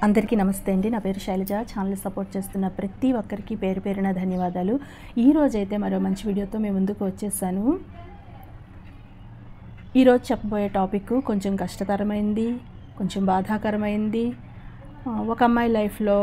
అందరికీ నమస్తే అండి. నా పేరు శైలజ. ఛానల్ సపోర్ట్ చేస్తున్న ప్రతి ఒక్కరికి పేరు పేరున ధన్యవాదాలు. ఈరోజైతే మరో మంచి వీడియోతో మేము ముందుకు వచ్చేసాను. ఈరోజు చెప్పబోయే టాపిక్ కొంచెం కష్టతరమైంది, కొంచెం బాధాకరమైంది. ఒక అమ్మాయి లైఫ్లో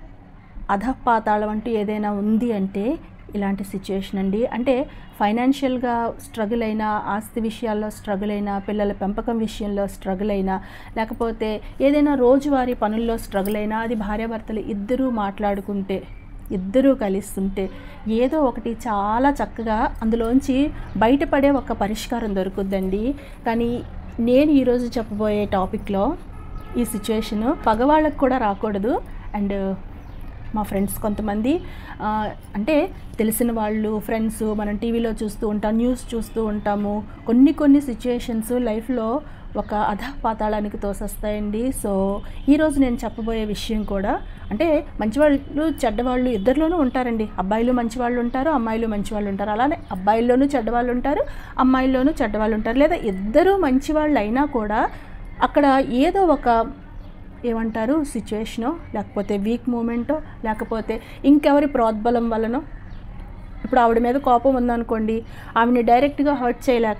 అధపాతాళం అంటూ ఏదైనా ఉంది అంటే ఇలాంటి సిచ్యుయేషన్ అండి. అంటే ఫైనాన్షియల్గా స్ట్రగుల్ అయినా, ఆస్తి విషయాల్లో స్ట్రగుల్ అయినా, పిల్లల పెంపకం విషయంలో స్ట్రగుల్ అయినా, లేకపోతే ఏదైనా రోజువారీ పనుల్లో స్ట్రగుల్ అయినా, అది భార్యాభర్తలు ఇద్దరూ మాట్లాడుకుంటే, ఇద్దరూ కలిస్తుంటే ఏదో ఒకటి చాలా చక్కగా అందులోంచి బయటపడే ఒక పరిష్కారం దొరుకుద్దండి. కానీ నేను ఈరోజు చెప్పబోయే టాపిక్లో ఈ సిచ్యుయేషను పగవాళ్ళకు కూడా రాకూడదు. అండ్ మా ఫ్రెండ్స్ కొంతమంది అంటే తెలిసిన వాళ్ళు, ఫ్రెండ్స్, మనం టీవీలో చూస్తూ ఉంటాం, న్యూస్ చూస్తూ ఉంటాము. కొన్ని సిచ్యుయేషన్స్ లైఫ్లో ఒక అధపాతాళానికి తోసొస్తాయండి. సో ఈరోజు నేను చెప్పబోయే విషయం కూడా అంటే మంచివాళ్ళు చెడ్డవాళ్ళు ఇద్దరిలోనూ ఉంటారండి. అబ్బాయిలు మంచివాళ్ళు ఉంటారు, అమ్మాయిలు మంచివాళ్ళు ఉంటారు. అలానే అబ్బాయిల్లోనూ చెడ్డవాళ్ళు ఉంటారు, అమ్మాయిల్లోనూ చెడ్డవాళ్ళు ఉంటారు. లేదా ఇద్దరూ మంచివాళ్ళు అయినా కూడా అక్కడ ఏదో ఒక ఏమంటారు సిచ్యువేషనో, లేకపోతే వీక్ మూమెంటో, లేకపోతే ఇంకెవరి ప్రోద్బలం వలనో. ఇప్పుడు ఆవిడ మీద కోపం ఉందనుకోండి, ఆవిడని డైరెక్ట్గా హర్ట్ చేయలేక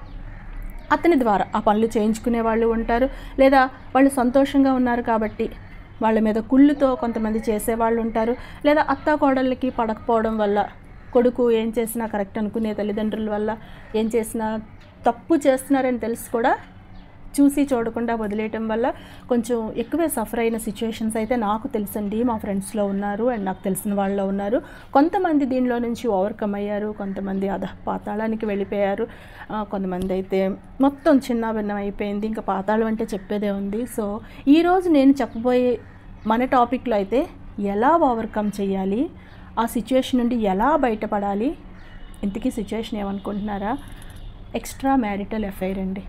అతని ద్వారా ఆ పనులు చేయించుకునే వాళ్ళు ఉంటారు. లేదా వాళ్ళు సంతోషంగా ఉన్నారు కాబట్టి వాళ్ళ మీద కుళ్ళుతో కొంతమంది చేసేవాళ్ళు ఉంటారు. లేదా అత్తా కోడళ్ళకి పడకపోవడం వల్ల, కొడుకు ఏం చేసినా కరెక్ట్ అనుకునే తల్లిదండ్రుల వల్ల ఏం చేసినా తప్పు చేస్తున్నారని తెలిసి కూడా చూసి చూడకుండా వదిలేయటం వల్ల కొంచెం ఎక్కువే సఫర్ అయిన సిచ్యువేషన్స్ అయితే నాకు తెలుసండి. మా ఫ్రెండ్స్లో ఉన్నారు అండ్ నాకు తెలిసిన వాళ్ళలో ఉన్నారు. కొంతమంది దీనిలో నుంచి ఓవర్కమ్ అయ్యారు, కొంతమంది పాతాళానికి వెళ్ళిపోయారు, కొంతమంది అయితే మొత్తం చిన్న భిన్నం అయిపోయింది. ఇంకా పాతాళం అంటే చెప్పేదే ఉంది. సో ఈరోజు నేను చెప్పబోయే మన టాపిక్లో అయితే ఎలా ఓవర్కమ్ చేయాలి, ఆ సిచ్యువేషన్ నుండి ఎలా బయటపడాలి. ఇంతకీ సిచ్యువేషన్ ఏమనుకుంటున్నారా? ఎక్స్ట్రా మ్యారిటల్ అఫైర్ అండి.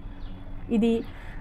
ఇది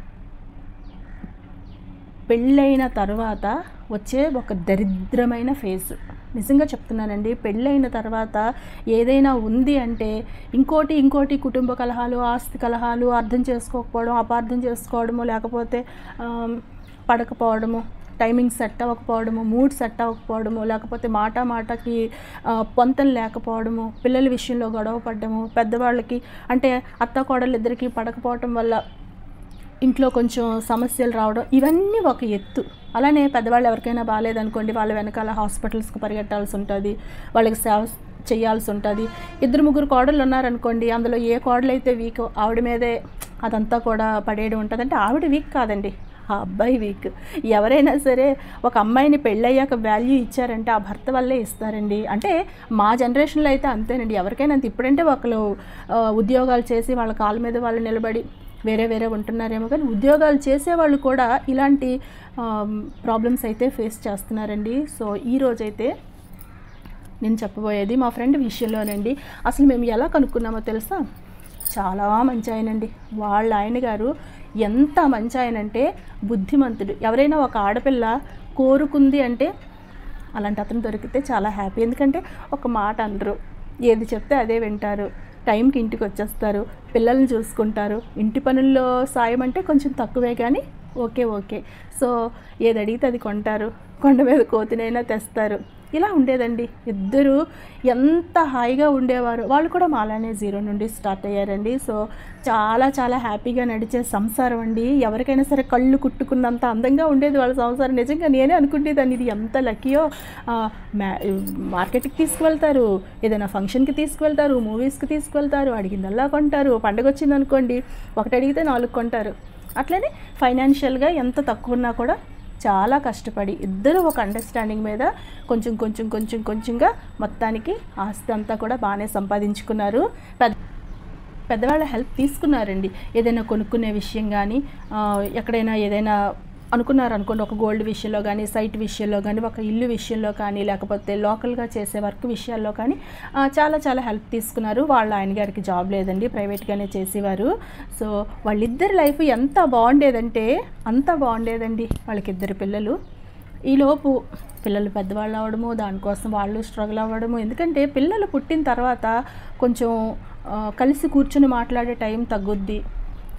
పెళ్ళైన తర్వాత వచ్చే ఒక దరిద్రమైన ఫేజ్. నిజంగా చెప్తున్నానండి. పెళ్ళైన తర్వాత ఏదైనా ఉంది అంటే ఇంకోటి కుటుంబ కలహాలు, ఆస్తి కలహాలు, అర్థం చేసుకోకపోవడం, అపార్థం చేసుకోవడము, లేకపోతే పడకపోవడము, టైమింగ్ సెట్ అవ్వకపోవడము, మూడ్ సెట్ అవ్వకపోవడము, లేకపోతే మాటకి పొంతలు లేకపోవడము, పిల్లల విషయంలో గొడవ పడ్డము, పెద్దవాళ్ళకి అంటే అత్త కోడలు ఇద్దరికి పడకపోవటం వల్ల ఇంట్లో కొంచెం సమస్యలు రావడం, ఇవన్నీ ఒక ఎత్తు. అలానే పెద్దవాళ్ళు ఎవరికైనా బాగాలేదనుకోండి, వాళ్ళ వెనకాల హాస్పిటల్స్కి పరిగెట్టాల్సి ఉంటుంది, వాళ్ళకి సేవ చేయాల్సి ఉంటుంది. 2-3 కోడళ్ళు ఉన్నారనుకోండి, అందులో ఏ కోడలు అయితే వీక్ ఆవిడ మీదే అదంతా కూడా పడేయడం ఉంటుంది. అంటే ఆవిడ వీక్ కాదండి, ఆ అబ్బాయి వీక్. ఎవరైనా సరే ఒక అమ్మాయిని పెళ్ళయ్యాక వాల్యూ ఇచ్చారంటే ఆ భర్త వల్లే ఇస్తారండి. అంటే మా జనరేషన్లో అయితే అంతేనండి. ఎవరికైనా అంత. ఇప్పుడంటే ఒకళ్ళు ఉద్యోగాలు చేసి వాళ్ళ కాళ్ళ మీద వాళ్ళు నిలబడి వేరే ఉంటున్నారేమో, కానీ ఉద్యోగాలు చేసేవాళ్ళు కూడా ఇలాంటి ప్రాబ్లమ్స్ అయితే ఫేస్ చేస్తున్నారండి. సో ఈరోజైతే నేను చెప్పబోయేది మా ఫ్రెండ్ విషయంలోనండి. అసలు మేము ఎలా కనుక్కున్నామో తెలుసా? చాలా మంచి ఆయనండి. వాళ్ళ ఆయన గారు ఎంత మంచి ఆయన అంటే బుద్ధిమంతుడు. ఎవరైనా ఒక ఆడపిల్ల కోరుకుంది అంటే అలాంటి అతను దొరికితే చాలా హ్యాపీ. ఎందుకంటే ఒక మాట అనరు, ఏది చెప్తే అదే వింటారు, టైంకి ఇంటికి వచ్చేస్తారు, పిల్లల్ని చూసుకుంటారు. ఇంటి పనుల్లో సాయం అంటే కొంచెం తక్కువే కానీ ఓకే. సో ఏది అడిగితే అది కొంటారు, కొండ మీద కోతినైనా తెస్తారు. ఇలా ఉండేదండి. ఇద్దరు ఎంత హాయిగా ఉండేవారు. వాళ్ళు కూడా మాలానే 0 నుండి స్టార్ట్ అయ్యారండి. సో చాలా హ్యాపీగా నడిచే సంసారం అండి. ఎవరికైనా సరే కళ్ళు కుట్టుకున్నంత అందంగా ఉండేది వాళ్ళ సంసారం. నిజంగా నేనే అనుకుంటేదాన్ని, ఇది ఎంత లక్కీయో. మార్కెట్కి తీసుకువెళ్తారు, ఏదైనా ఫంక్షన్కి తీసుకువెళ్తారు, మూవీస్కి తీసుకువెళ్తారు, అడిగిందల్లా కొంటారు. పండగ వచ్చిందనుకోండి, ఒకటి అడిగితే 4 కొంటారు. అట్లనే ఫైనాన్షియల్గా ఎంత తక్కువ ఉన్నా కూడా చాలా కష్టపడి ఇద్దరు ఒక అండర్స్టాండింగ్ మీద కొంచెంగా మొత్తానికి ఆస్తి అంతా కూడా బాగానే సంపాదించుకున్నారు. పెద్దవాళ్ళ హెల్ప్ తీసుకున్నారండి. ఏదైనా కొనుక్కునే విషయం కానీ, ఎక్కడైనా ఏదైనా అనుకున్నారనుకోండి, ఒక గోల్డ్ విషయంలో కానీ, సైట్ విషయంలో కానీ, ఒక ఇల్లు విషయంలో కానీ, లేకపోతే లోకల్గా చేసే వర్క్ విషయాల్లో కానీ చాలా హెల్ప్ తీసుకున్నారు. వాళ్ళ ఆయన గారికి జాబ్ లేదండి, ప్రైవేట్గానే చేసేవారు. సో వాళ్ళిద్దరి లైఫ్ ఎంత బాగుండేదంటే అంత బాగుండేదండి. వాళ్ళకి 2 పిల్లలు. ఈలోపు పిల్లలు పెద్దవాళ్ళు అవ్వడము, దానికోసం వాళ్ళు స్ట్రగుల్ అవ్వడము. ఎందుకంటే పిల్లలు పుట్టిన తర్వాత కొంచెం కలిసి కూర్చొని మాట్లాడే టైం తగ్గుద్ది.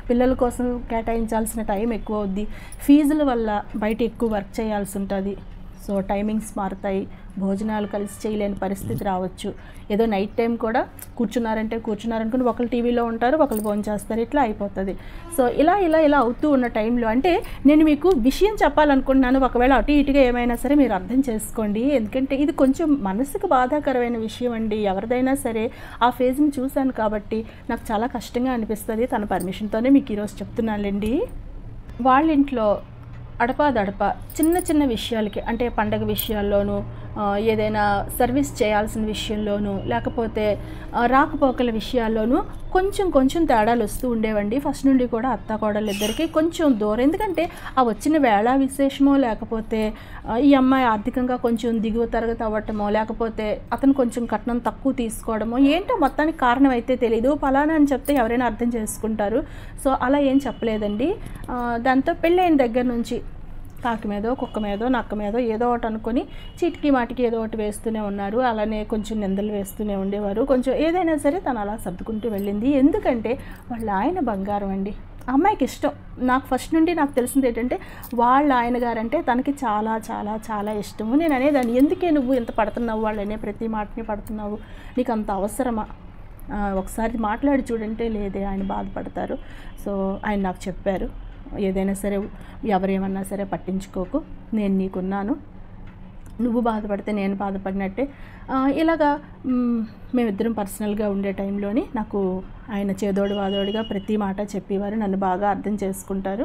పిల్లల కోసం కేటాయించాల్సిన టైం ఎక్కువ అవుద్ది, ఫీజుల వల్ల బయట ఎక్కువ వర్క్ చేయాల్సి ఉంటుంది. సో టైమింగ్స్ మారుతాయి, భోజనాలు కలిసి చేయలేని పరిస్థితి రావచ్చు. ఏదో నైట్ టైం కూడా కూర్చున్నారనుకుని ఒకళ్ళు టీవీలో ఉంటారు, ఒకళ్ళు ఫోన్ చేస్తారు, ఇట్లా అయిపోతుంది. సో ఇలా అవుతూ ఉన్న టైంలో అంటే నేను మీకు విషయం చెప్పాలనుకుంటున్నాను. ఒకవేళ అటు ఇటుగా ఏమైనా సరే మీరు అర్థం చేసుకోండి. ఎందుకంటే ఇది కొంచెం మనసుకు బాధాకరమైన విషయం అండి. ఎవరిదైనా సరే ఆ ఫేజ్ని చూశాను కాబట్టి నాకు చాలా కష్టంగా అనిపిస్తుంది. తన పర్మిషన్తోనే మీకు ఈరోజు చెప్తున్నానులేండి. వాళ్ళ ఇంట్లో అడపాదడప చిన్న విషయాలకి, అంటే పండగ విషయాల్లోనూ, ఏదైనా సర్వీస్ చేయాల్సిన విషయంలోనూ, లేకపోతే రాకపోకల విషయాల్లోనూ కొంచెం తేడాలు వస్తూ ఉండేవండి. ఫస్ట్ నుండి కూడా అత్త కోడలు ఇద్దరికి కొంచెం దూరం. ఎందుకంటే ఆ వచ్చిన వేళ విశేషమో, లేకపోతే ఈ అమ్మాయి ఆర్థికంగా కొంచెం దిగువ తరగతి అవ్వటమో, లేకపోతే అతను కొంచెం కట్నం తక్కువ తీసుకోవడమో, ఏంటో మొత్తానికి కారణం అయితే తెలీదు. ఫలానా అని చెప్తే ఎవరైనా అర్థం చేసుకుంటారు. సో అలా ఏం చెప్పలేదండి. దాంతో పెళ్ళైన దగ్గర నుంచి కాకి మీదో, కుక్క మీదో, నక్క మీదో ఏదో ఒకటి అనుకొని చీటికి మాటికి ఏదో ఒకటి వేస్తూనే ఉన్నారు. అలానే కొంచెం నిందలు వేస్తూనే ఉండేవారు. కొంచెం ఏదైనా సరే తను అలా సర్దుకుంటూ వెళ్ళింది. ఎందుకంటే వాళ్ళ ఆయన బంగారం అండి. అమ్మాయికి ఇష్టం. నాకు ఫస్ట్ నుండి నాకు తెలిసింది ఏంటంటే వాళ్ళ ఆయన గారంటే తనకి చాలా చాలా చాలా ఇష్టము. నేను అనేదాన్ని, ఎందుకే నువ్వు ఎంత పడుతున్నావు, వాళ్ళనే ప్రతి మాటని పడుతున్నావు, నీకు అంత అవసరమా, ఒకసారి మాట్లాడి చూడంటే లేదే ఆయన బాధపడతారు. సో ఆయన నాకు చెప్పారు, ఏదైనా సరే ఎవరేమన్నా సరే పట్టించుకోకు, నేను నీకున్నాను, నువ్వు బాధపడితే నేను బాధపడినట్టే. ఇలాగా మేమిద్దరం పర్సనల్గా ఉండే టైంలోని నాకు ఆయన చేదోడు వాదోడిగా ప్రతి మాట చెప్పేవారు. నన్ను బాగా అర్థం చేసుకుంటారు.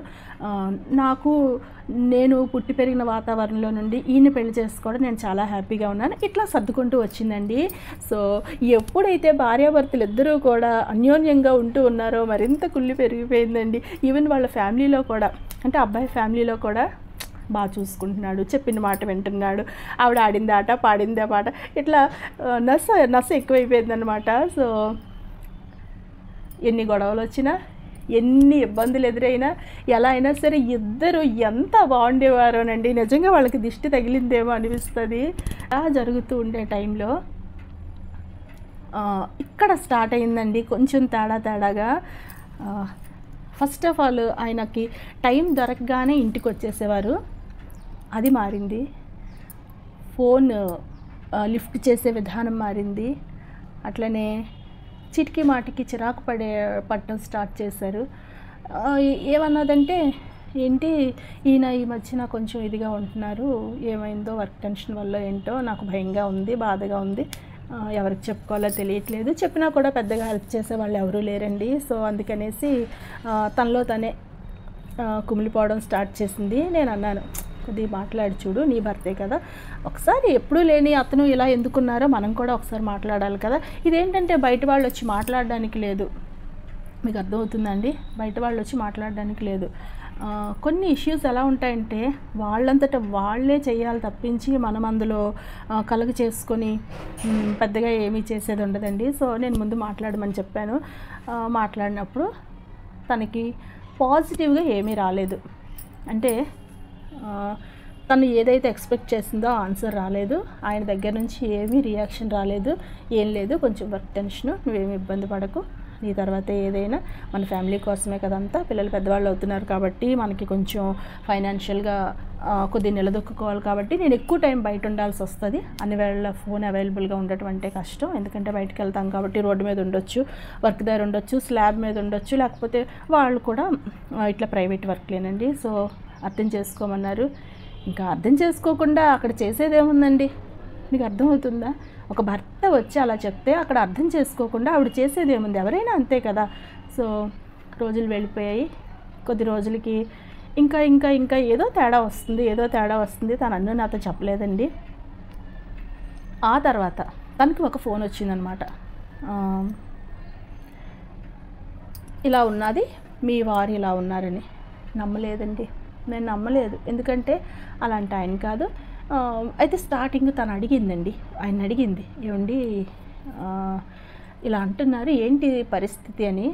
నేను పుట్టి పెరిగిన వాతావరణంలో నుండి ఈయన పెళ్లి చేసుకోవడం నేను చాలా హ్యాపీగా ఉన్నాను. ఇట్లా సర్దుకుంటూ వచ్చిందండి. సో ఎప్పుడైతే భార్యాభర్తలు ఇద్దరూ కూడా అన్యోన్యంగా ఉంటూ ఉన్నారో మరింత కుళ్ళి పెరిగిపోయిందండి. ఈవెన్ వాళ్ళ ఫ్యామిలీలో కూడా, అంటే అబ్బాయి ఫ్యామిలీలో కూడా బాగా చూసుకుంటున్నాడు, చెప్పిన మాట వింటున్నాడు, ఆవిడ ఆడింది ఆట పాడిందే పాట, ఇట్లా నస ఎక్కువైపోయిందనమాట. సో ఎన్ని గొడవలు వచ్చినా, ఎన్ని ఇబ్బందులు ఎదురైనా, ఎలా అయినా సరే ఇద్దరు ఎంత బాగుండేవారోనండి. నిజంగా వాళ్ళకి దిష్టి తగిలిందేమో అనిపిస్తుంది. అలా జరుగుతూ ఉండే టైంలో ఇక్కడ స్టార్ట్ అయిందండి కొంచెం తేడాగా. ఫస్ట్ ఆఫ్ ఆల్ ఆయనకి టైం దొరకగానే ఇంటికి వచ్చేసేవారు, అది మారింది. ఫోన్ లిఫ్ట్ చేసే విధానం మారింది. అట్లనే చిటికి మాటికి చిరాకు పడటం స్టార్ట్ చేశారు. ఏమన్నదంటే, ఏంటి ఈయన ఈ మధ్యన కొంచెం ఇదిగా ఉంటున్నారు, ఏమైందో వర్క్ టెన్షన్ వల్ల ఏంటో నాకు భయంగా ఉంది, బాధగా ఉంది, ఎవరికి చెప్పుకోవాలో తెలియట్లేదు, చెప్పినా కూడా పెద్దగా హెల్ప్ చేసే వాళ్ళు ఎవరూ లేరండి. సో అందుకనేసి తనలో తనే కుమిలిపోవడం స్టార్ట్ చేసింది. నేను అన్నాను, కొద్దిగా మాట్లాడి చూడు, నీ భర్తే కదా, ఒకసారి ఎప్పుడూ లేని అతను ఇలా ఎందుకున్నారో మనం కూడా ఒకసారి మాట్లాడాలి కదా. ఇదేంటంటే బయట వాళ్ళు వచ్చి మాట్లాడడానికి లేదు, మీకు అర్థమవుతుందండి, బయట వాళ్ళు వచ్చి మాట్లాడడానికి లేదు. కొన్ని ఇష్యూస్ ఎలా ఉంటాయంటే వాళ్ళంతటా వాళ్ళే చేయాలి తప్పించి మనం అందులో కలుగ చేసుకొని పెద్దగా ఏమీ చేసేది ఉండదండి. సో నేను ముందు మాట్లాడమని చెప్పాను. మాట్లాడినప్పుడు తనకి పాజిటివ్గా ఏమీ రాలేదు. అంటే తను ఏదైతే ఎక్స్పెక్ట్ చేసిందో ఆన్సర్ రాలేదు, ఆయన దగ్గర నుంచి ఏమీ రియాక్షన్ రాలేదు, ఏం లేదు, కొంచెం వర్క్ టెన్షను, నువ్వేమీ ఇబ్బంది పడకు, నీ తర్వాత ఏదైనా మన ఫ్యామిలీ కోసమే కదంతా, పిల్లలు పెద్దవాళ్ళు అవుతున్నారు కాబట్టి మనకి కొంచెం ఫైనాన్షియల్గా కొద్దిగా నిలదొక్కుకోవాలి కాబట్టి నేను ఎక్కువ టైం బయట ఉండాల్సి వస్తుంది. అన్ని వేళ ఫోన్ అవైలబుల్గా ఉండటం అంటే కష్టం, ఎందుకంటే బయటకు వెళ్తాం కాబట్టి రోడ్డు మీద ఉండొచ్చు, వర్క్ దగ్గర ఉండొచ్చు, స్లాబ్ మీద ఉండొచ్చు, లేకపోతే వాళ్ళు కూడా ఇట్లా ప్రైవేట్ వర్క్లేనండి. సో అర్థం చేసుకోమన్నారు. ఇంకా అర్థం చేసుకోకుండా అక్కడ చేసేదేముందండి, మీకు అర్థమవుతుందా? ఒక భర్త వచ్చి అలా చెప్తే అక్కడ అర్థం చేసుకోకుండా ఆవిడ చేసేది ఏముంది, ఎవరైనా అంతే కదా. సో రోజులు వెళ్ళిపోయాయి. కొద్ది రోజులకి ఇంకా ఏదో తేడా వస్తుంది. తను అన్ను నాతో చెప్పలేదండి. ఆ తర్వాత తనకి ఒక ఫోన్ వచ్చిందనమాట, ఇలా ఉన్నది, మీ వారు ఇలా ఉన్నారని. నమ్మలేదండి, నేను నమ్మలేదు, ఎందుకంటే అలాంటి ఆయన కాదు. అయితే స్టార్టింగ్ తను అడిగిందండి, ఆయన అడిగింది, ఏమండి ఇలా అంటున్నారు, ఏంటి పరిస్థితి అని.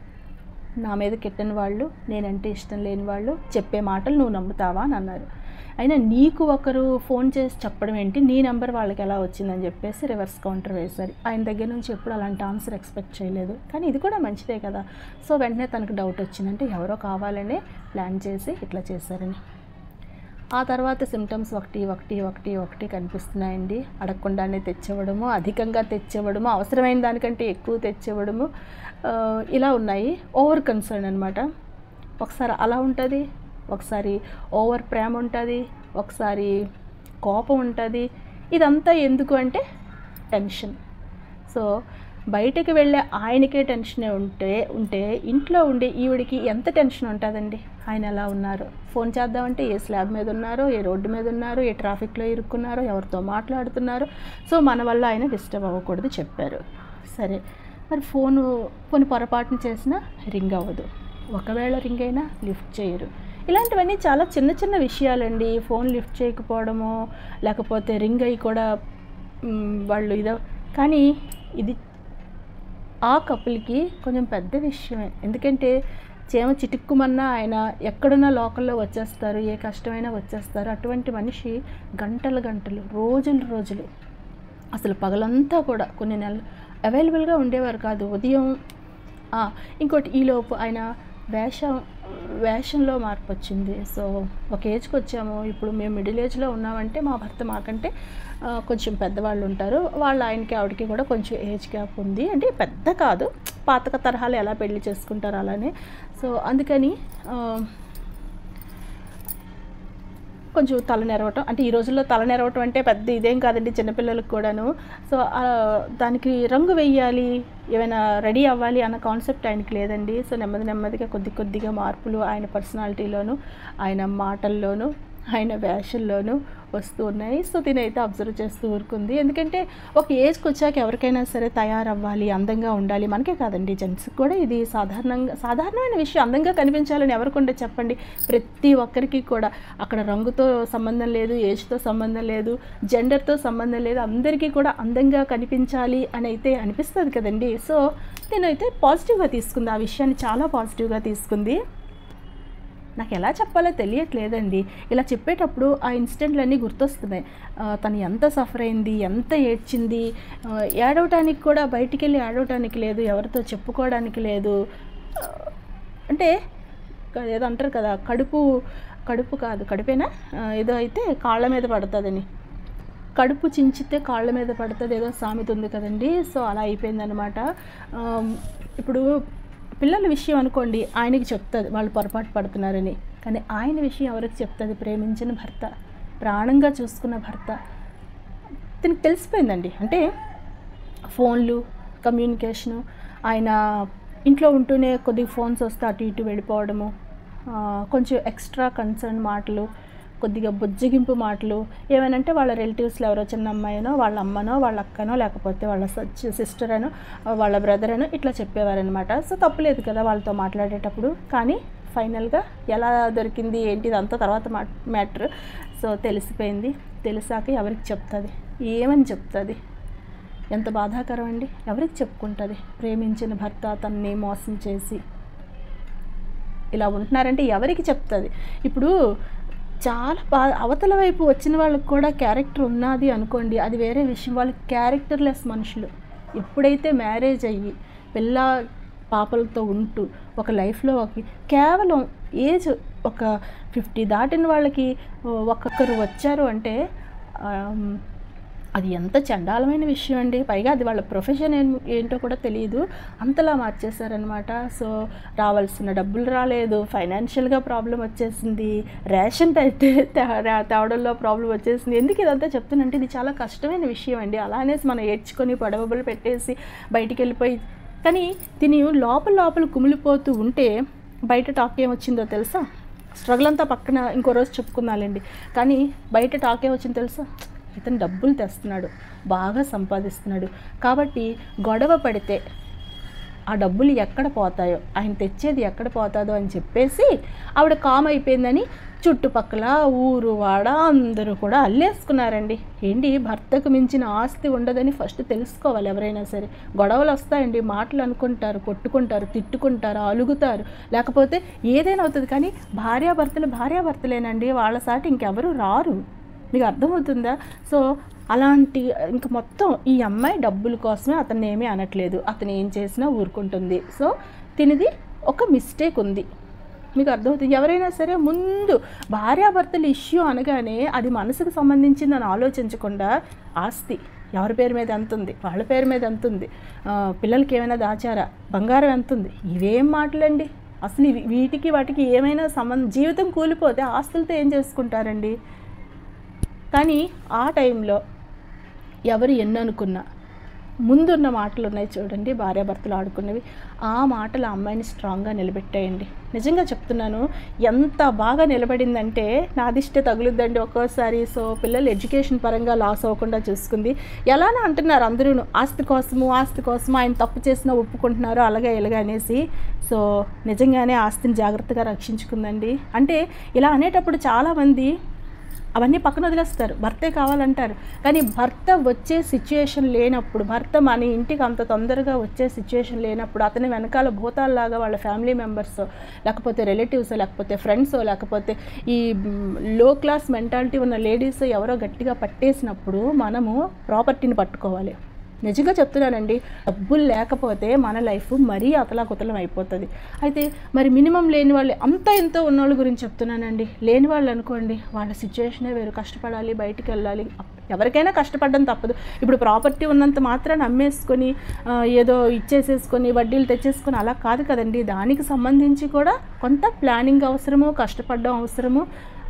నా మీద కెట్టని వాళ్ళు, నేనంటే ఇష్టం లేని వాళ్ళు చెప్పే మాటలు నువ్వు నమ్ముతావా అని అన్నారు. అయినా నీకు ఒకరు ఫోన్ చేసి చెప్పడం ఏంటి, నీ నెంబర్ వాళ్ళకి ఎలా వచ్చిందని చెప్పేసి రివర్స్ కౌంటర్ వేశారు. ఆయన దగ్గర నుంచి ఎప్పుడు అలాంటి ఆన్సర్ ఎక్స్పెక్ట్ చేయలేదు. కానీ ఇది కూడా మంచిదే కదా. సో వెంటనే తనకు డౌట్ వచ్చిందంటే ఎవరో కావాలనే ప్లాన్ చేసి ఇట్లా చేశారని. ఆ తర్వాత సిమ్టమ్స్ ఒకటి కనిపిస్తున్నాయండి. అడగకుండానే తెచ్చివ్వడము, అధికంగా తెచ్చివ్వడము, అవసరమైన దానికంటే ఎక్కువ తెచ్చివ్వడము, ఇలా ఉన్నాయి. ఓవర్ కన్సర్న్ అనమాట. ఒకసారి అలా ఉంటుంది, ఒకసారి ఓవర్ ప్రేమ ఉంటుంది, ఒకసారి కోపం ఉంటుంది. ఇదంతా ఎందుకు అంటే టెన్షన్. సో బయటకు వెళ్ళే ఆయనకే టెన్షనే ఉంటే ఇంట్లో ఉండే ఈవిడికి ఎంత టెన్షన్ ఉంటుందండి. ఆయన ఎలా ఉన్నారు, ఫోన్ చేద్దామంటే ఏ స్లాబ్ మీద ఉన్నారో, ఏ రోడ్డు మీద ఉన్నారో, ఏ ట్రాఫిక్లో ఇరుక్కున్నారో, ఎవరితో మాట్లాడుతున్నారో. సో మన వల్ల ఆయన డిస్టర్బ్ అవ్వకూడదు చెప్పారు. సరే, మరి ఫోను కొన్ని పొరపాటున చేసినా రింగ్ అవ్వదు, ఒకవేళ రింగ్ అయినా లిఫ్ట్ చేయరు. ఇలాంటివన్నీ చాలా చిన్న చిన్న విషయాలండి. ఫోన్ లిఫ్ట్ చేయకపోవడము, లేకపోతే రింగ్ అయ్యి కూడా వాళ్ళు ఇదో. కానీ ఇది ఆ కపుల్కి కొంచెం పెద్ద విషయమే. ఎందుకంటే చేమ చిటుక్కుమన్నా ఆయన ఎక్కడున్నా లోకల్లో వచ్చేస్తారు, ఏ కష్టమైనా వచ్చేస్తారు. అటువంటి మనిషి గంటలు రోజులు అసలు పగలంతా కూడా కొన్ని నెలలు అవైలబుల్గా ఉండేవారు కాదు. ఉదయం ఇంకోటి ఈలోపు ఆయన వేషంలో మార్పు వచ్చింది. సో ఒక ఏజ్కి వచ్చాము, ఇప్పుడు మేము మిడిల్ ఏజ్లో ఉన్నామంటే మా భర్త మాకంటే కొంచెం పెద్దవాళ్ళు ఉంటారు. వాళ్ళు ఆయనకి ఆవిడకి కూడా కొంచెం ఏజ్ గ్యాప్ ఉంది. అంటే పెద్ద కాదు, పాతక తరహాలు ఎలా పెళ్లి చేసుకుంటారు అలానే. సో అందుకని కొంచెం తలనెరవటం, అంటే ఈ రోజుల్లో తలనెరవటం అంటే పెద్ద ఇదేం కాదండి చిన్నపిల్లలకు కూడాను. సో దానికి రంగు వెయ్యాలి, ఏమైనా రెడీ అవ్వాలి అన్న కాన్సెప్ట్ ఆయనకి లేదండి. సో నెమ్మదిగా కొద్దిగా మార్పులు ఆయన పర్సనాలిటీలోను, ఆయన మాటల్లోనూ, ఆయన వేషంలోనూ వస్తూ ఉన్నాయి. సో తినైతే అబ్జర్వ్ చేస్తూ ఊరుకుంది. ఎందుకంటే ఒక ఏజ్కి వచ్చాక ఎవరికైనా సరే తయారవ్వాలి, అందంగా ఉండాలి. మనకే కాదండి, జెంట్స్కి కూడా ఇది సాధారణమైన విషయం. అందంగా కనిపించాలని ఎవరికుంటే చెప్పండి. ప్రతి ఒక్కరికి కూడా అక్కడ రంగుతో సంబంధం లేదు, ఏజ్తో సంబంధం లేదు, జెండర్తో సంబంధం లేదు. అందరికీ కూడా అందంగా కనిపించాలి అని అయితే అనిపిస్తుంది కదండి. సో నేనైతే పాజిటివ్గా తీసుకుంది, ఆ విషయాన్ని చాలా పాజిటివ్గా తీసుకుంది. నాకు ఎలా చెప్పాలో తెలియట్లేదండి. ఇలా చెప్పేటప్పుడు ఆ ఇన్సిడెంట్లన్నీ గుర్తొస్తున్నాయి. తను ఎంత సఫర్ అయింది, ఎంత ఏడ్చింది, ఏడవటానికి కూడా బయటికి వెళ్ళి ఏడవటానికి లేదు, ఎవరితో చెప్పుకోవడానికి లేదు. అంటే ఏదో అంటారు కదా, కడుపు కాదు, కడుపేనా ఏదో అయితే కాళ్ళ మీద పడుతుందని, కడుపు చించితే కాళ్ళ మీద పడుతుంది, ఏదో సామెత ఉంది కదండి. సో అలా అయిపోయిందనమాట. ఇప్పుడు పిల్లల విషయం అనుకోండి, ఆయనకి చెప్తుంది వాళ్ళు పొరపాటు పడుతున్నారని. కానీ ఆయన విషయం ఎవరికి చెప్తుంది? ప్రేమించిన భర్త, ప్రాణంగా చూసుకున్న భర్త. దీనికి తెలిసిపోయిందండి. అంటే ఫోన్లు, కమ్యూనికేషను, ఆయన ఇంట్లో ఉంటూనే కొద్దిగా ఫోన్స్ వస్తే అటు ఇటు వెళ్ళిపోవడము, కొంచెం ఎక్స్ట్రా కన్సర్న్ మాటలు, కొద్దిగా బుజ్జగింపు మాటలు, ఏమనంటే వాళ్ళ రిలేటివ్స్లో ఎవరో చిన్న అమ్మాయినో, వాళ్ళ అమ్మనో, వాళ్ళ అక్కనో, లేకపోతే వాళ్ళ సిస్టర్ అనో, వాళ్ళ బ్రదర్ అనో ఇట్లా చెప్పేవారనమాట. సో తప్పులేదు కదా వాళ్ళతో మాట్లాడేటప్పుడు. కానీ ఫైనల్గా ఎలా దొరికింది ఏంటి ఇదంతా తర్వాత మ్యాటర్. సో తెలిసిపోయింది. తెలిసాక ఎవరికి చెప్తుంది, ఏమని చెప్తుంది? ఎంత బాధాకరం అండి. ఎవరికి చెప్పుకుంటుంది? ప్రేమించిన భర్త తనని మోసం చేసి ఇలా ఉంటున్నారంటే ఎవరికి చెప్తుంది? ఇప్పుడు చాలా అవతల వైపు వచ్చిన వాళ్ళకి కూడా క్యారెక్టర్ ఉన్నది అనుకోండి, అది వేరే విషయం. వాళ్ళు క్యారెక్టర్లెస్ మనుషులు. ఎప్పుడైతే మ్యారేజ్ అయ్యి పిల్ల పాపలతో ఉంటూ ఒక లైఫ్లో కేవలం ఏజ్ ఒక 50 దాటిన వాళ్ళకి ఒక్కొక్కరు వచ్చారు అంటే అది ఎంత చండాలమైన విషయం అండి. పైగా అది వాళ్ళ ప్రొఫెషన్ ఏంటో కూడా తెలియదు, అంతలా మార్చేశారనమాట. సో రావాల్సిన డబ్బులు రాలేదు, ఫైనాన్షియల్గా ప్రాబ్లం వచ్చేసింది, రేషన్ తేవడంలో ప్రాబ్లం వచ్చేసింది. ఎందుకు ఇదంతా చెప్తున్నంటే ఇది చాలా కష్టమైన విషయం అండి. అలానే మనం ఏడ్చుకొని పడవబులు పెట్టేసి బయటికి వెళ్ళిపోయి, కానీ దీని లోపల కుమిలిపోతూ ఉంటే బయట టాక్ ఏమొచ్చిందో తెలుసా? స్ట్రగుల్ అంతా పక్కన ఇంకో రోజు చెప్పుకుందాలండి. కానీ బయట టాక్ ఏమొచ్చిందో తెలుసా? ఇతను డబ్బులు తెస్తున్నాడు, బాగా సంపాదిస్తున్నాడు, కాబట్టి గొడవ పడితే ఆ డబ్బులు ఎక్కడ పోతాయో, ఆయన తెచ్చేది ఎక్కడ పోతుందో అని చెప్పేసి ఆవిడ కామ్ అయిపోయిందని చుట్టుపక్కల ఊరు వాడ అందరూ కూడా అల్లేసుకున్నారండి. ఏంటి, భర్తకు మించిన ఆస్తి ఉండదని ఫస్ట్ తెలుసుకోవాలి ఎవరైనా సరే. గొడవలు వస్తాయండి, మాటలు అనుకుంటారు, కొట్టుకుంటారు, తిట్టుకుంటారు, అలుగుతారు, లేకపోతే ఏదైనా అవుతుంది. కానీ భార్యాభర్తలేనండి, వాళ్ళ సాటి ఇంకెవరు రారు. మీకు అర్థమవుతుందా? సో అలాంటి ఇంక మొత్తం ఈ అమ్మాయి డబ్బుల కోసమే అతన్ని ఏమీ అనట్లేదు, అతను ఏం చేసినా ఊరుకుంటుంది. సో తినిది ఒక మిస్టేక్ ఉంది, మీకు అర్థమవుతుంది. ఎవరైనా సరే ముందు భార్యాభర్తల ఇష్యూ అనగానే అది మనసుకు సంబంధించిందని ఆలోచించకుండా ఆస్తి ఎవరి పేరు మీద ఎంత ఉంది, వాళ్ళ పేరు మీద ఎంత ఉంది, పిల్లలకి ఏమైనా దాచారా, బంగారం ఎంత ఉంది, ఇవేం మాటలండి అసలు. వీటికి వాటికి ఏమైనా జీవితం కూలిపోతే ఆస్తులతో ఏం చేసుకుంటారండి? కానీ ఆ టైంలో ఎవరు ఎన్ననుకున్నా ముందున్న మాటలు ఉన్నాయి చూడండి, భార్యాభర్తలు ఆడుకున్నవి, ఆ మాటలు ఆ అమ్మాయిని స్ట్రాంగ్గా నిలబెట్టాయండి. నిజంగా చెప్తున్నాను, ఎంత బాగా నిలబడిందంటే నాదిష్టే తగులుద్దండి ఒక్కోసారి. సో పిల్లలు ఎడ్యుకేషన్ పరంగా లాస్ అవ్వకుండా చూసుకుంది. ఎలానో అంటున్నారు అందరూ, ఆస్తి కోసము ఆయన తప్పు చేసినా ఒప్పుకుంటున్నారు అలాగే ఇలాగా అనేసి. సో నిజంగానే ఆస్తిని జాగ్రత్తగా రక్షించుకుందండి. అంటే ఇలా అనేటప్పుడు చాలామంది అవన్నీ పక్కన వదిలేస్తారు, భర్తే కావాలంటారు. కానీ భర్త వచ్చే సిచ్యుయేషన్ లేనప్పుడు, భర్త మన ఇంటికి అంత తొందరగా వచ్చే సిచ్యుయేషన్ లేనప్పుడు అతని వెనకాల భూతాల్లాగా వాళ్ళ ఫ్యామిలీ మెంబర్స్, లేకపోతే రిలేటివ్స్, లేకపోతే ఫ్రెండ్స్, లేకపోతే ఈ లో క్లాస్ మెంటాలిటీ ఉన్న లేడీస్ ఎవరో గట్టిగా పట్టేసినప్పుడు మనము ప్రాపర్టీని పట్టుకోవాలి. నిజంగా చెప్తున్నానండి, డబ్బులు లేకపోతే మన లైఫ్ మరీ అతలాకుతలం అయిపోతుంది. అయితే మరి మినిమం లేని వాళ్ళు, అంత ఎంతో ఉన్నోళ్ళ గురించి చెప్తున్నానండి. లేని వాళ్ళు అనుకోండి, వాళ్ళ సిచ్యువేషనే వేరు, కష్టపడాలి, బయటికి వెళ్ళాలి, ఎవరికైనా కష్టపడడం తప్పదు. ఇప్పుడు ప్రాపర్టీ ఉన్నంత మాత్రాన్ని అమ్మేసుకొని ఏదో ఇచ్చేసేసుకొని వడ్డీలు తెచ్చేసుకొని అలా కాదు కదండి. దానికి సంబంధించి కూడా కొంత ప్లానింగ్ అవసరము, కష్టపడడం అవసరము,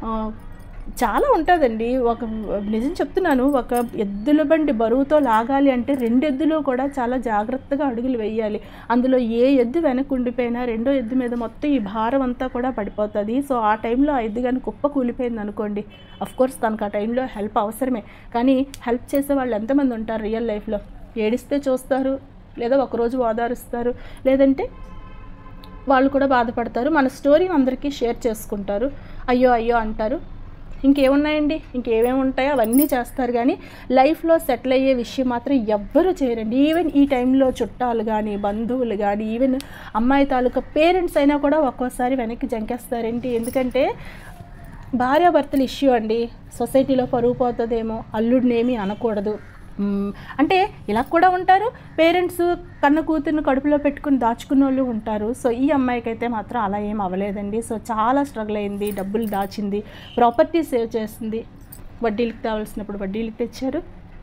చాలా ఉంటుందండి. నిజం చెప్తున్నాను, ఒక ఎద్దుల బండి బరువుతో లాగాలి అంటే 2 ఎద్దులు కూడా చాలా జాగ్రత్తగా అడుగులు వేయాలి. అందులో ఏ ఎద్దు వెనక్కి ఉండిపోయినా రెండో ఎద్దు మీద మొత్తం ఈ భారం అంతా కూడా పడిపోతుంది. సో ఆ టైంలో ఆ ఎద్దు కానీ కుప్ప కూలిపోయింది అనుకోండి, అఫ్కోర్స్ తనకు ఆ టైంలో హెల్ప్ అవసరమే. కానీ హెల్ప్ చేసే వాళ్ళు ఎంతమంది ఉంటారు రియల్ లైఫ్లో? ఏడిస్తే చూస్తారు, లేదా ఒకరోజు ఓదారుస్తారు, లేదంటే వాళ్ళు కూడా బాధపడతారు, మన స్టోరీని అందరికీ షేర్ చేసుకుంటారు, అయ్యో అంటారు. ఇంకేమున్నాయండి, ఇంకేమేమి ఉంటాయో అవన్నీ చేస్తారు. కానీ లైఫ్లో సెటిల్ అయ్యే విషయం మాత్రం ఎవ్వరూ చేయరండి. ఈవెన్ ఈ టైంలో చుట్టాలు కానీ, బంధువులు కానీ, ఈవెన్ అమ్మాయి తాలూకా పేరెంట్స్ అయినా కూడా ఒక్కోసారి వెనక్కి జంకేస్తారేంటి? ఎందుకంటే భార్యాభర్తల ఇష్యూ అండి, సొసైటీలో పరువు పోతుందేమో, అల్లుడినేమీ అనకూడదు అంటే ఇలా కూడా ఉంటారు. పేరెంట్స్ కన్న కూతుర్ని కడుపులో పెట్టుకుని దాచుకున్న వాళ్ళు ఉంటారు. సో ఈ అమ్మాయికి అయితే మాత్రం అలా ఏం అవ్వలేదండి. సో చాలా స్ట్రగుల్ అయింది, డబ్బులు దాచింది, ప్రాపర్టీ సేవ్ చేసింది, వడ్డీలకు కావాల్సినప్పుడు వడ్డీలకు తెచ్చారు,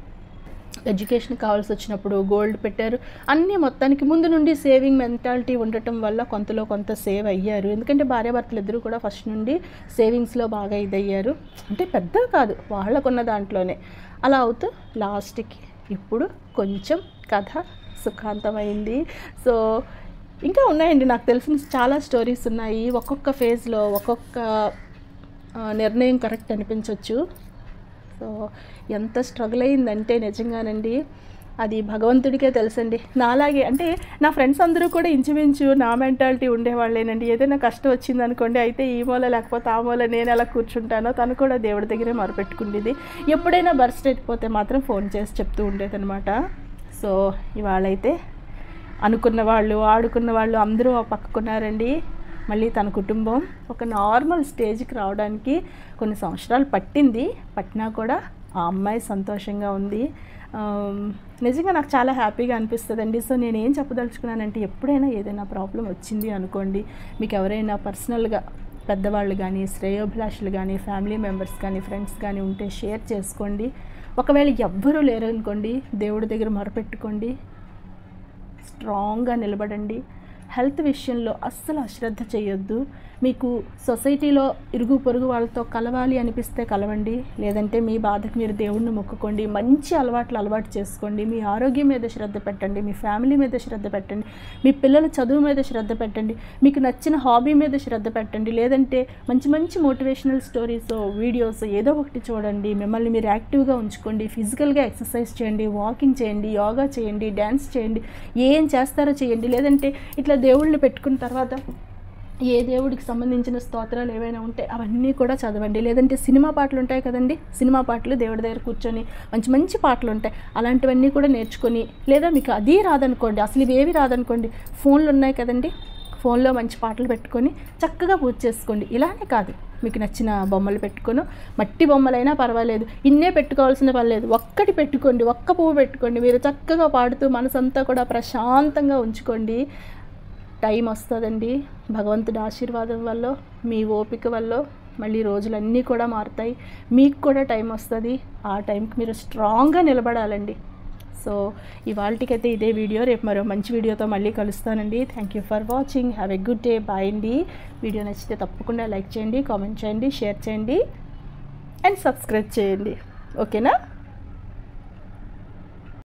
ఎడ్యుకేషన్ కావాల్సి వచ్చినప్పుడు గోల్డ్ పెట్టారు. అన్నీ మొత్తానికి ముందు నుండి సేవింగ్ మెంటాలిటీ ఉండటం వల్ల కొంతలో కొంత సేవ్ అయ్యారు. ఎందుకంటే భార్యాభర్తలు ఇద్దరు కూడా ఫస్ట్ నుండి సేవింగ్స్లో బాగా ఇదయ్యారు. అంటే పెద్దగా కాదు, వాళ్ళకున్న దాంట్లోనే అలా అవుతూ లాస్ట్కి ఇప్పుడు కొంచెం కథ సుఖాంతమైంది. సో ఇంకా ఉన్నాయండి, నాకు తెలిసిన చాలా స్టోరీస్ ఉన్నాయి. ఒక్కొక్క ఫేజ్లో ఒక్కొక్క నిర్ణయం కరెక్ట్ అనిపించవచ్చు. సో ఎంత స్ట్రగుల్ అయిందంటే నిజంగానండి అది భగవంతుడికే తెలుసండి. నాలాగే అంటే నా ఫ్రెండ్స్ అందరూ కూడా ఇంచుమించు నా మెంటాలిటీ ఉండేవాళ్ళేనండి. ఏదైనా కష్టం వచ్చింది అనుకోండి, అయితే ఈ మూల లేకపోతే ఆ మూల నేను ఎలా కూర్చుంటానో తను కూడా దేవుడి దగ్గరే మొరపెట్టుకుండేది. ఎప్పుడైనా బర్స్ట్ అయిపోతే మాత్రం ఫోన్ చేసి చెప్తూ ఉండేదన్నమాట. సో ఇవాళైతే అనుకున్న వాళ్ళు, ఆడుకున్న వాళ్ళు అందరూ పక్కకున్నారండి. మళ్ళీ తన కుటుంబం ఒక నార్మల్ స్టేజ్కి రావడానికి కొన్ని సంవత్సరాలు పట్టినా కూడా ఆ అమ్మాయి సంతోషంగా ఉంది. నిజంగా నాకు చాలా హ్యాపీగా అనిపిస్తుందండి. సో నేను ఏం చెప్పదలుచుకున్నానంటే, ఎప్పుడైనా ఏదైనా ప్రాబ్లం వచ్చింది అనుకోండి, మీకు ఎవరైనా పర్సనల్గా పెద్దవాళ్ళు కానీ, శ్రేయోభిలాషులు కానీ, ఫ్యామిలీ మెంబర్స్ కానీ, ఫ్రెండ్స్ కానీ ఉంటే షేర్ చేసుకోండి. ఒకవేళ ఎవ్వరూ లేరనుకోండి, దేవుడి దగ్గర మొరపెట్టుకోండి, స్ట్రాంగ్గా నిలబడండి. హెల్త్ విషయంలో అస్సలు అశ్రద్ధ చేయొద్దు. మీకు సొసైటీలో ఇరుగు పొరుగు వాళ్ళతో కలవాలి అనిపిస్తే కలవండి, లేదంటే మీ బాధకు మీరు దేవుణ్ణి మొక్కుకోండి. మంచి అలవాటు చేసుకోండి. మీ ఆరోగ్యం మీద శ్రద్ధ పెట్టండి, మీ ఫ్యామిలీ మీద శ్రద్ధ పెట్టండి, మీ పిల్లల చదువు మీద శ్రద్ధ పెట్టండి, మీకు నచ్చిన హాబీ మీద శ్రద్ధ పెట్టండి. లేదంటే మంచి మంచి మోటివేషనల్ స్టోరీస్, వీడియోస్ ఏదో ఒకటి చూడండి. మిమ్మల్ని మీరు యాక్టివ్గా ఉంచుకోండి. ఫిజికల్గా ఎక్సర్సైజ్ చేయండి, వాకింగ్ చేయండి, యోగా చేయండి, డ్యాన్స్ చేయండి, ఏం చేస్తారో చేయండి. లేదంటే ఇట్లా దేవుళ్ళని పెట్టుకున్న తర్వాత ఏ దేవుడికి సంబంధించిన స్తోత్రాలు ఏవైనా ఉంటే అవన్నీ కూడా చదవండి. లేదంటే సినిమా పాటలు ఉంటాయి కదండి, సినిమా పాటలు దేవుడి దగ్గర కూర్చొని మంచి మంచి పాటలు ఉంటాయి, అలాంటివన్నీ కూడా నేర్చుకొని, లేదా మీకు అది రాదనుకోండి, అసలు ఇవేవి రాదనుకోండి, ఫోన్లు ఉన్నాయి కదండి, ఫోన్లో మంచి పాటలు పెట్టుకొని చక్కగా పూజ చేసుకోండి. ఇలానే కాదు, మీకు నచ్చిన బొమ్మలు పెట్టుకొని, మట్టి బొమ్మలైనా పర్వాలేదు, ఇన్నే పెట్టుకోవాల్సిన పని లేదు, ఒక్కటి పెట్టుకోండి, ఒక్క పువ్వు పెట్టుకోండి, మీరు చక్కగా పాడుతూ మనసంతా కూడా ప్రశాంతంగా ఉంచుకోండి. టైం వస్తుందండి, భగవంతుడి ఆశీర్వాదం వల్ల, మీ ఓపిక వల్ల మళ్ళీ రోజులన్నీ కూడా మారుతాయి. మీకు కూడా టైం వస్తుంది, ఆ టైంకి మీరు స్ట్రాంగ్గా నిలబడాలండి. సో ఇవాళకైతే ఇదే వీడియో, రేపు మరో మంచి వీడియోతో మళ్ళీ కలుస్తానండి. Thank you for watching, have a good day, bye అండి. వీడియో నచ్చితే తప్పకుండా లైక్ చేయండి, కామెంట్ చేయండి, షేర్ చేయండి అండ్ సబ్స్క్రైబ్ చేయండి. ఓకేనా?